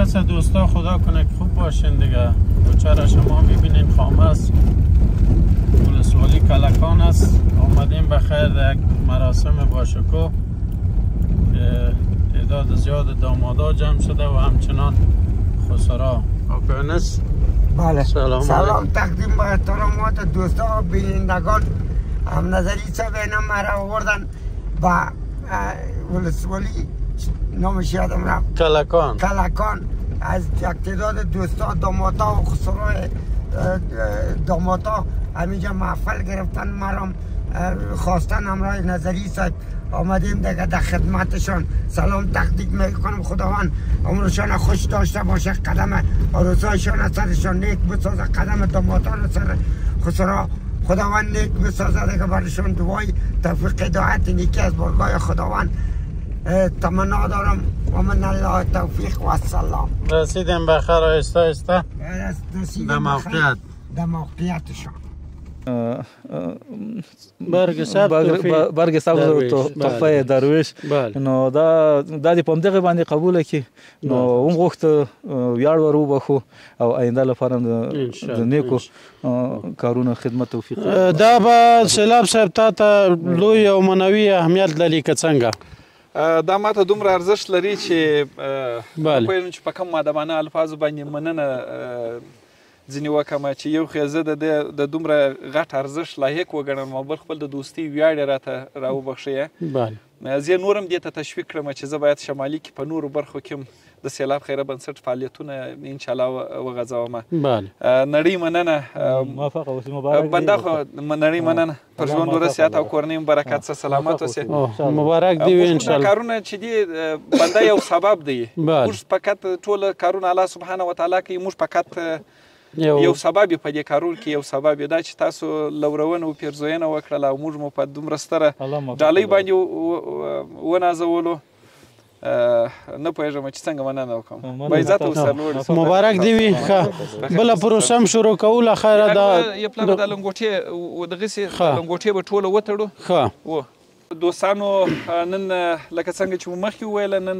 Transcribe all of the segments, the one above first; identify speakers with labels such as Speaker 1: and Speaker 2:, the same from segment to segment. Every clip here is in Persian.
Speaker 1: خلاص دوستا خدا کنه که خوب باشین دیگه. دوچاره شما میبینین خامه است، ولسوالی کلکان است. آمدیم بخیر در یک مراسم باشکوه که تعداد زیاد دامادا جمع شده و همچنان خسرا. آقایانس
Speaker 2: بله
Speaker 1: سلام
Speaker 2: تقدیم با احترامات دوستا و بینندگان. هم نظری صاحب اینا مرا آوردن با ولسوالی نامش یادم رفت، کلکان. از یک تعداد دوستا دامادا و خسرای دامادا همینجا محفل گرفتن، مرا خواستن همراه نظری صاحب آمدیم دیگه در خدمتشان. سلام تقدیم میکنم. خداوند عمرشان خوش داشته باشه، قدم عروسایشان از سرشان نیک بسازه، قدم دامادان سر خسرا خداوند نیک بسازه دیگه. برشان دعای توفیق هدایت نیکی از بارگاه خداوند تمنا دارم. و من الله توفیق و السلام.
Speaker 1: رسیدیم بخیر آهسته آهسته در موقعیتشان.
Speaker 3: برگ سبز تحفه درویش نو دا د پمدغه باندې قبول کی نو هم غوښت ویاړ ورو بخو او آینده لپاره د نیکو کارونه خدمت توفیق. دا به سیلاب صاحب ته لوی او منوي اهمیت لري که څنګه؟
Speaker 4: دا ماته دومره ارزښت لري چې پوهېږم چې په کوم مؤدبانه الفاظو باندې مننه ځینې وکړم چې یو خو زه د دومره غټ ارزښت لایق وګڼم او بل خپل د دوستي ویاړ یې راته راوبخښی. زه نور هم دې ته تشویق کړم چې زه باید شمالي کې په نورو برخو کې هم د سیلاب خیره بنسټ فعالیتونه انشاءالله وغځوم. نړۍ مننه بنده خو نړۍ مننه پر ژوند ورسیات او کورنۍ برکت سره سلامت اوسې.
Speaker 3: مبارک دی وي انشاءالله.
Speaker 4: کارونه چې دي بنده یو سبب دی. موږ فقط ټول کارونه الله سبحانه وتعالی کوي، موږ فقط یو سبب په دې کارونو کې، یو سبب دا چې تاسو لورونه او پیرزوینه وکړله او موږ مو په دومره ستره ډالۍ باندې ونازولو. نه پوهېږم چې څنګه مننه وکړم. با عزت اوسه لوړ.
Speaker 3: مبارک دی وي. ښه بله پروسه هم شروع کوله خیره
Speaker 4: یو پلان د لنګوټې دغسې لنګوټې به ټوله وتړو.
Speaker 3: ښه
Speaker 4: دوستانو نن لکه څنګه چې مو مخکې وویله نن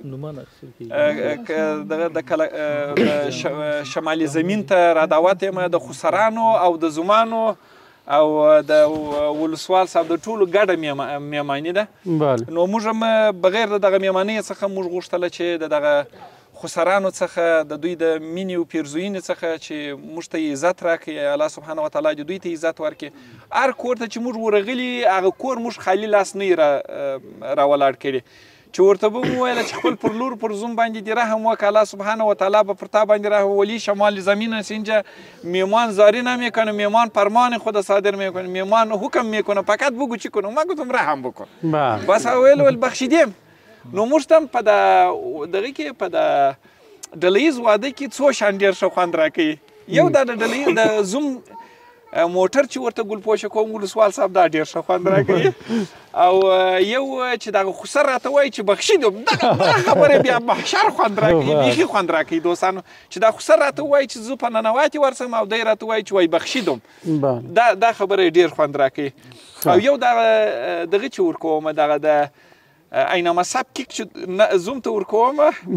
Speaker 4: د شمالي زمین ته رادعوت یم د خسرانو او د زمانو او د ولسوال صاحب د ټولو ګډه میهماني ده. نو موږ هم بغیر د دغه میهمانۍ څخه موږ غوښتله چې د دغه خسرانو څخه د دوی د مینې او پیرزوینې څخه چې موږ ته عزت راکړي، الله سبحانه وتعالی دې دوی ته عزت ورکړي. هر کور ته چې موږ ورغلي هغه کور موږ خالي لاس نه یې راولاړ کړي، چې ورته به مو ویله چې خپل پر لور پر زوم باندې دې رحم وکړه، الله سبحانه وتعالی به پر تا باندې رحم ولی. شمال زمین است اینجا میمان زاری نمیکنه، میمان فرمان خدا صادر میکنه، میمان حکم میکنه، فقط بگو چی کنم. ما گفتم رحم بکن بس ویل بخشیدیم. نو موږ ته هم په دغه کې په د ډلهییز واده کې څو شیان ډېر ښه خوند راکوي. یو دا د ډلهییز د زوم موټر چې ورته ګلپوشه کوم ولسوال صاحب دا ډېر ښه خوند راکوي. او یو چې دغه خسر راته وایي چې بخښیدم، دغه خبرې بیا محشر خوند راکوي، بیخي خوند راکوي دوستانو. چې دا خسر راته وایي چې زه په ننواتې ورسم او دی راته وایي چې وایي بخښیدم، دا خبره ډېر خوند راکوي. او یو دغه چې ورکوم دغه د اینما سب کیک چې زوم ته ورکوم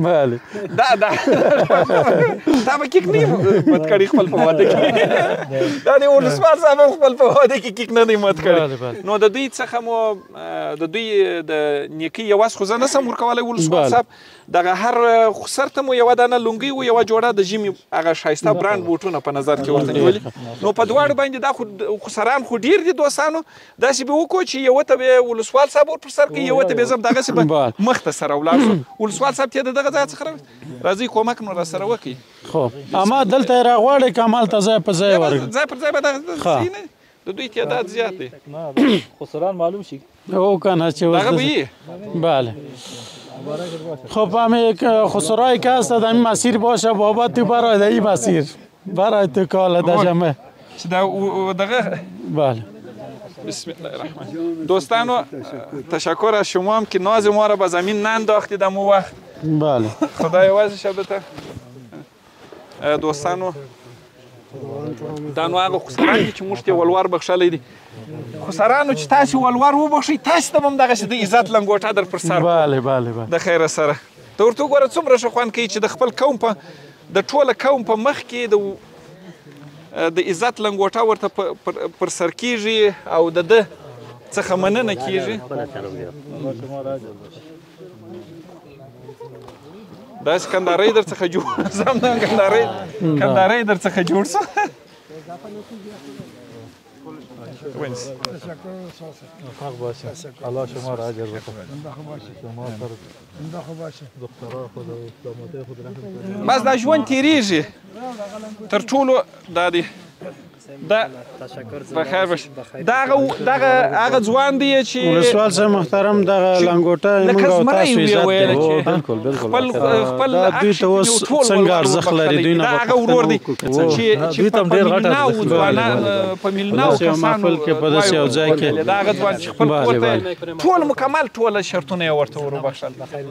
Speaker 4: دا به کیک نه مات کړي خپل په واده کې. دا د ولسوال صاحب خپل په واده کې کیک نه دی مات کړي. نو د دوی څخه مو د دوی د نیکۍ یوازې خو زه نه سم ورکولی ولسوال صاحب. دغه هر خسر ته مو یوه دانه لونګۍ و، یوه جوړه د ژمي هغه ښایسته برانډ بوټونه په نظر کې ورته نیولي. نو په دواړو باندې دا خو خسران خو ډېر دي دوستانو. داسې به وکړو چې یوه ته به ولسوال صاحب ور پر سر کړي، یوه ته به زه دغسې به مخ ته سره ولاړ شو. ولسوال صاحب ته د دغه ځای څخه راځئ کومک مو راسره وکړي.
Speaker 3: خو اما دلته یې راغواړئ که همالته ځای په ځای ورکړئ؟
Speaker 4: ځای پر ځای به دغه د دوی تعداد زیات دی.
Speaker 3: خسران معلوم شي او کنه چې
Speaker 4: دغه به یي.
Speaker 3: بله خب همه خسرایی که هست در این مسیر باشه بابا تو برای در این مسیر برای تو کاله در جمعه
Speaker 4: دغه.
Speaker 3: بله
Speaker 4: بسم الله الرحمن. دوستانو تشکر از شما هم که ناز ما را به زمین ننداختید امو وقت.
Speaker 3: بله
Speaker 4: خدا یوازې شبته. دوستانو دا نو هغه خسران دي چې موږ ته ولور بخښلی دي. خسرانو چې تاسې ولور وبخښئ، تاسې ته به هم دغسې د عزت لنګوټه در پر سر
Speaker 3: بله بله بله
Speaker 4: د خیره سره. ته ورته وګوره څومره ښه خوند کوي چې د خپل قوم په د ټوله قوم په مخ کې د عزت لنګوټه ورته پر سر کېږي او د ده څخه مننه کېږي. داسې کندهاری در څخه جوړ سم کندهاری در څخه جوړ سو.
Speaker 3: الله شما را اجر بده.
Speaker 4: بس دا ژوند تېرېږي تر ټولو دا دی بخیر باشه. دغه هغه ځوان دی چې
Speaker 1: ولسوال صاحب محترم دغه لنګوټه موږ او تاسو عزت
Speaker 4: خپل
Speaker 1: دوی ته اوس څنګه ارزښت لري دوی نه
Speaker 4: هغه ورور دی چې
Speaker 3: دوی ته ډېر غټه
Speaker 4: په میلیونونو کسانو
Speaker 1: کې په داسې یو ځای کې
Speaker 4: دغه ځوان چې خپل کور ته ټول مکمل ټوله شرطونه یې ورته وروبخښل.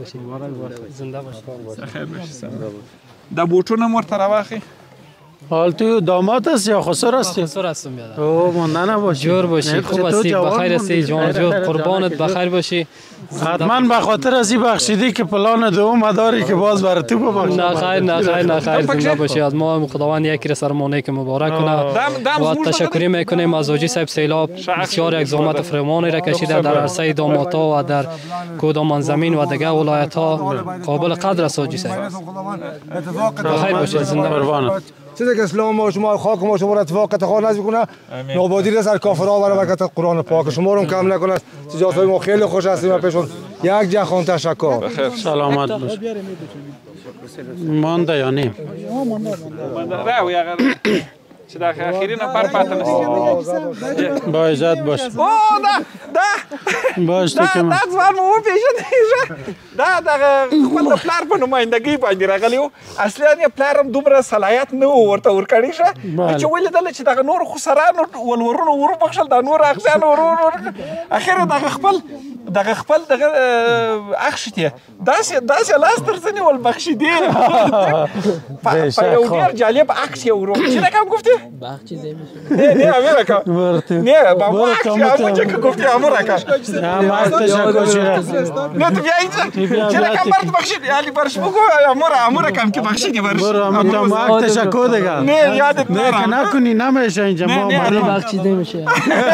Speaker 4: دا بوټونه م ورته راواخلئ.
Speaker 1: حال تو داماد هستی یا خسر هستی؟
Speaker 5: خسر هستم بیادر.
Speaker 1: اوه مانده نباشی.
Speaker 5: جور باشی، خوب هستی، بخیر هستی، جان جو قربانت بخیر باشی.
Speaker 1: حتما به خاطر از این بخشیدی که پلان دوم داری که باز برای تو ببخشم.
Speaker 5: نه خیر زنده باشی. از ما خداوند یکی را سرمانه که مبارک کنه و تشکری میکنیم از حاجی صاحب سیلاب. بسیار یک زحمت فراوانی را کشیده در عرصه دامادها و در کدام زمین و دیگر ولایت ها. قابل قدر است حاجی صاحب. بخیر باشی، زنده
Speaker 1: قربانت.
Speaker 6: چیزی که اسلام ما شما خاک ما شما را اتفاق تخوان نزد کنه نابودی را سر کافرها و برکت قرآن پاک شما رو کم نکنه. تجارت ما خیلی خوش هستیم پیشون یک جهان تشکر.
Speaker 1: سلامت باش. مانده یا نیم؟
Speaker 4: راوی اگر چې دا اخیری نفر پاتې نشي.
Speaker 1: با عزت باش.
Speaker 4: او دا
Speaker 1: باش تو که
Speaker 4: دا ځوان مو وپېژندی دا دغه خپل د پلار په نمایندګۍ باندې راغلی و. اصلي یې پلار هم دومره صلاحیت نه و ورته ورکړی ښه چې ولیدله چې دغه نورو خسرانو ولورونو وروبخښل دا نور اغزیانو اخر دغه خپل دغه اخښتې داسې لاس تر ځنې ولبخښېدې په یو ډېر جالب عکس یې ورو چی رقم گفتی؟
Speaker 5: بخشیده میشه.
Speaker 4: نه همین رقم نه بابا عکس همون چه که گفتی همون رقم
Speaker 1: نه تشکر چیره
Speaker 4: نه تو بیا اینجا چی رقم برد بخشید یعنی برش بگو همون رقم که بخشیدی برش
Speaker 1: برو همون تو ما تشکر دیگه
Speaker 4: نه یادت
Speaker 1: نه نکنی نمیشه اینجا ما
Speaker 5: بخشیده میشه.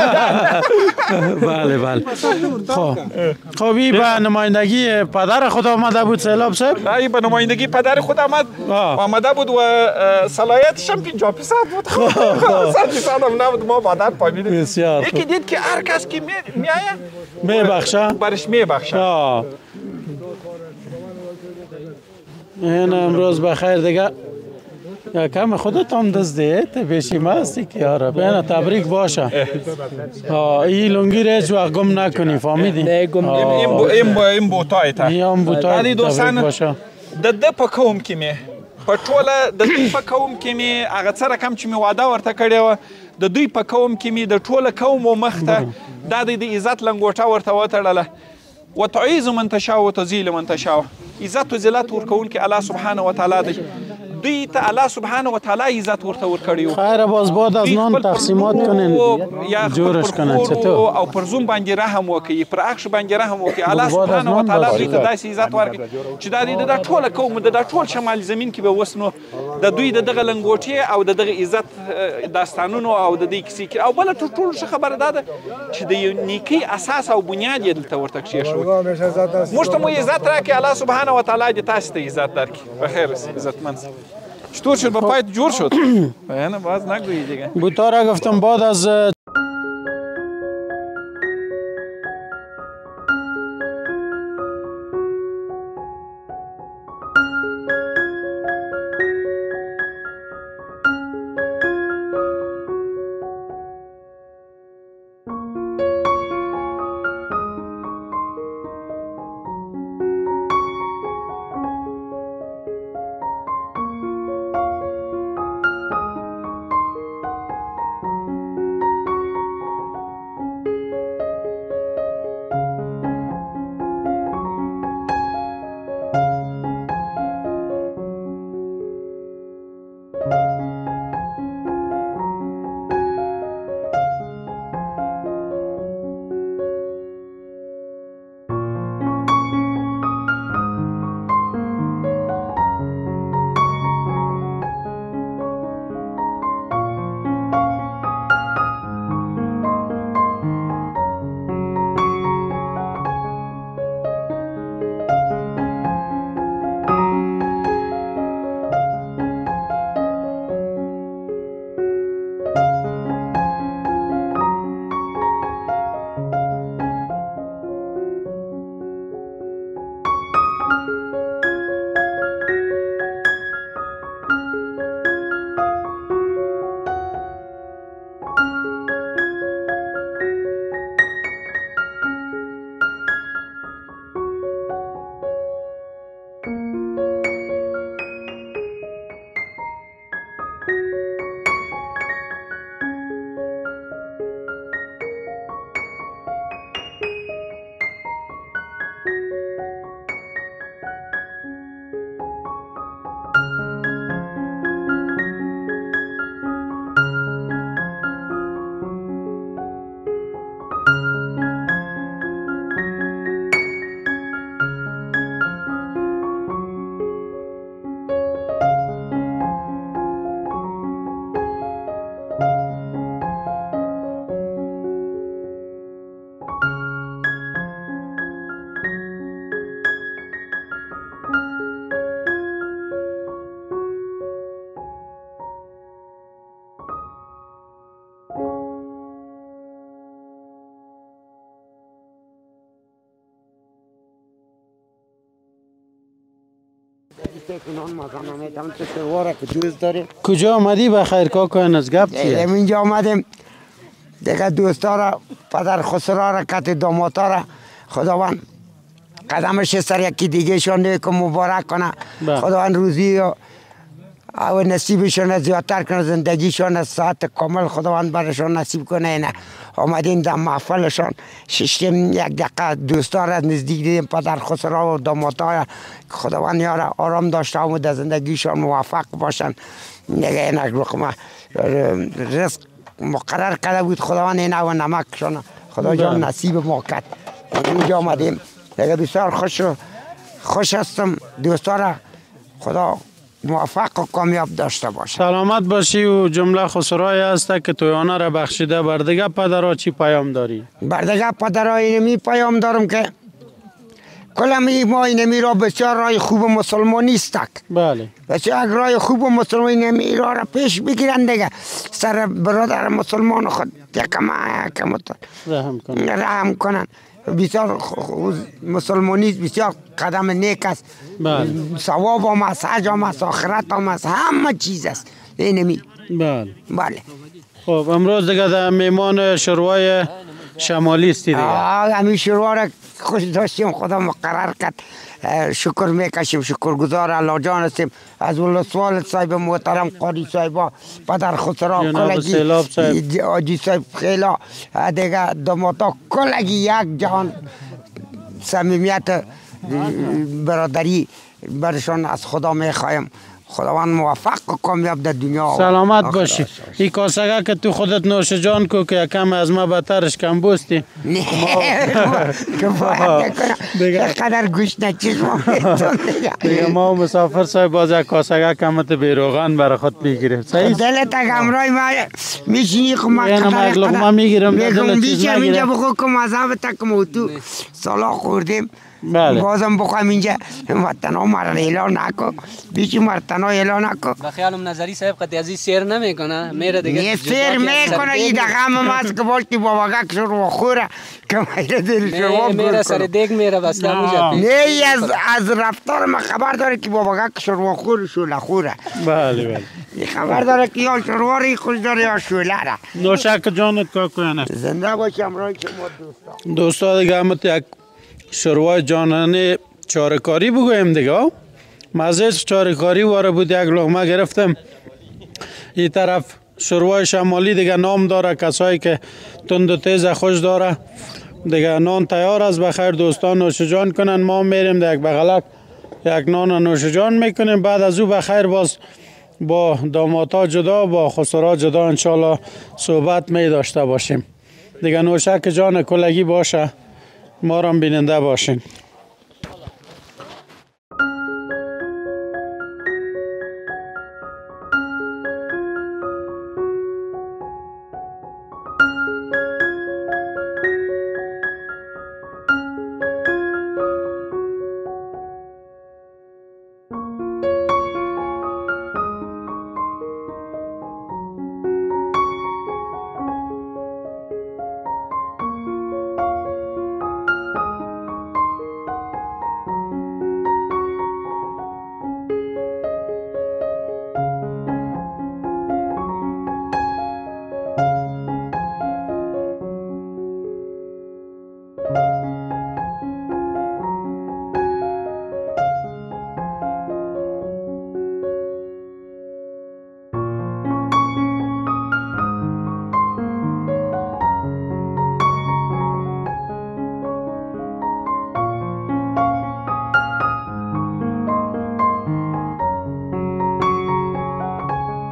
Speaker 1: بله خب این به نمایندگی پدر خود آمده بود سیلاب صاحب؟
Speaker 4: نه به نمایندگی پدر خود آمده بود و صلاحیتش هم 50% بود. 100% هم نبود. ما بعدا فهمیدیم یکی دید که هر کس که میآید
Speaker 1: میبخشه
Speaker 4: برش میبخشه.
Speaker 1: این امروز بخیر دیگه کم خودت هم دزدید بیشیم هستی که یاره بینه تبریک باشه. این لنگی را هیچ وقت گم نکنی فهمیدی؟
Speaker 4: این بوتای تا
Speaker 1: این بوتای تبریک باشه.
Speaker 4: د ده په قوم کې مې په ټوله د دوی په قوم کې مې هغه څه رقم چې مې واده ورته کړې وه د دوی په قوم کې مې د ټوله قومو مخ ته دا د عزت لنګوټه ورته وتړله. وتعیز من تشاء وتذل من تشاء. عزت و ذلت ورکوونکی الله سبحانه وتعالی دی. دوی ته الله سبحانه وتعالی عزت ورته ورکړی و.
Speaker 1: خیر باز بعد از نان تقسیمات کنین جورش کنن چطور
Speaker 4: او پر زوم باندې رحم وکړي پر اخش باندې رحم وکړي. الله سبحانه وتعالی دوی ته داسې عزت ورکړي چې دا د ټوله قوم د ټول شمال زمین کې به اوس نو د دوی دغه لنګوټې او دغه عزت داستانونو او د دې کیسې او بله ټول ښه خبره دا ده چې د یو نیکۍ اساس او بنیاد یې دلته ورته کېښود. موږ ته مو عزت راکړي الله سبحانه وتعالی دې تاسو ته عزت درکړي. بخیر عزتمند چطور شد با پایت جور شد؟ نه باز نگویی دیگه.
Speaker 1: بوتا را گفتم بعد از کجا آمدی بخیر کاکا از گپ چیه؟
Speaker 2: اینجا آمدیم دیگه دوستا را پدر خسرا را کت داماتا را خداوند قدمش سر یکی دیگه شان نیک مبارک کنه. خداوند روزی و نصیبشان زیادتر کنه، زندگیشان ساعت کامل خداوند برشان نصیب کنه. اینه آمدیم در محفلشان ششتیم یک دقیقه دوستا را نزدیک دیدیم پدر خسرا و داماتا خداوند یارا آرام داشته و در زندگیشان موفق باشن. دیگه اینک رقم رزق مقرر کرده بود خداوند اینه و نمکشان خدا جان نصیب ما کرد. اینجا آمدیم دیگه بسیار خوش هستم. دوستا را خدا موفق و کامیاب داشته باشه.
Speaker 1: سلامت باشی و جمله خسرایی هست که تویانه را بخشیده. بردگه پدرها چی پیام داری؟
Speaker 2: بردگه پدرها اینمی پیام دارم که کلمی ما اینمی را بسیار رای خوب مسلمانی استک.
Speaker 1: بله.
Speaker 2: بسیار رای خوب مسلمانی اینمی را پیش بگیرن دیگه. سر برادر مسلمان خود یکم رحم کنن. بسیار مسلمانی بسیار قدم نیک است. ثواب هم است، حج هم است، آخرت هم است، همه چیز است اینمی. بله.
Speaker 1: خب امروز دیگه در میمان شروع شمالی استی دیگه.
Speaker 2: همین شروع را خوش داشتیم خدا مقرر کرد. شکر میکشیم، شکرگزار الله جان هستیم از ولسوال صاحب محترم قاری صاحب پدر خسرا کلگی آجی صاحب خیلا دیگه داماتا کلگی یک جهان صمیمیت برادری برشان از خدا میخوایم. خداوند موفق و کامیاب در دنیا.
Speaker 1: سلامت باشی. این کاسگه که تو خودت نوش جان کو که کم از ما بترش کم بوستی.
Speaker 2: نه کفایت نکنم قدر گوش نچشم
Speaker 1: دیگه ما مسافر صاحب باز یک کاسگه کمت بیروغن برای خود بگیریم.
Speaker 2: دلت همراه ما میشینی خب من
Speaker 1: قدر لقمه میگیرم
Speaker 2: میگم بیشم اینجا بخور که مذهب تکم و تو سالا خوردیم. بازم بخوایم اینجا وطن ها مرا اعلان نکن بیچی مرتن ها اعلان نکن.
Speaker 7: بخیالم نظری صاحب قطعی ازی سیر نمیکنه میره دیگه
Speaker 2: سیر میکنه این دقیقه هم هست که باشتی باباگک شروع خوره که میره دل شما
Speaker 7: میره سر دیگ میره بس
Speaker 2: نه از رفتار ما خبر داره که باباگک شروع خور شوله خوره.
Speaker 1: بله
Speaker 2: خبر داره که یا شروع ری خوش داره یا شوله را.
Speaker 1: نوشک جانت کاکوینه
Speaker 2: زنده باشی همراه شما
Speaker 1: دوستا دیگه همت یک شروع جانانه چارکاری بگویم دیگه. مزه چارکاری واره بود یک لقمه گرفتم. این طرف شروع شمالی دیگه نام داره، کسایی که تند و تیز خوش داره دیگه. نان تیار است، بخیر دوستان نوش جان کنن. ما میریم در یک بغلک یک نان نوش جان میکنیم. بعد از او بخیر باز با داماتا جدا با خسرا جدا انشالله صحبت می داشته باشیم دیگه. نوشک جان کلگی باشه، ما را بیننده باشین.